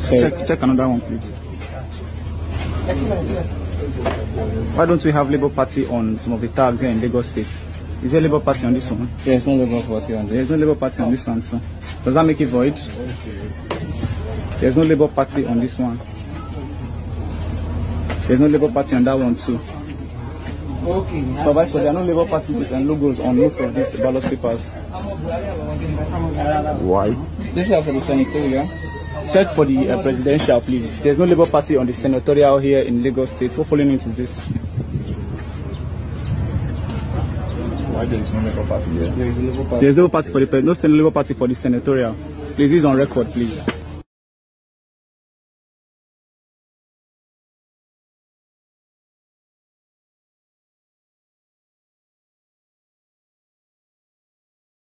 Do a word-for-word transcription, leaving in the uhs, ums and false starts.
So check, check another one, please. Why don't we have Labour Party on some of the tags here in Lagos State? Is there Labour Party on this one? There's no Labour Party on this. There's no Labour Party on this one, so does that make it void? There's no Labour Party on this one. There's no Labour Party on that one too. Okay. But so there are no Labour Party and logos on most of these ballot papers. Why? This is for the senatorial. Check for the uh, presidential, please. There's no Labour Party on the senatorial here in Lagos State. What polling unit is this? Why there's no Labour Party here? There is a Labour Party. There's no party for the no Labour Party for the senatorial. Please, this is on record, please.